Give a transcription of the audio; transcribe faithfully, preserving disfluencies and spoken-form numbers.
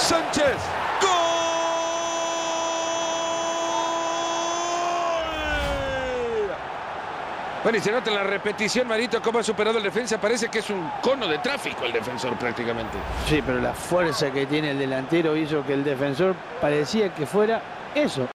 Sánchez. ¡Gol! Bueno, y se nota en la repetición, Marito, cómo ha superado el defensa. Parece que es un cono de tráfico el defensor prácticamente. Sí, pero la fuerza que tiene el delantero hizo que el defensor parecía que fuera eso.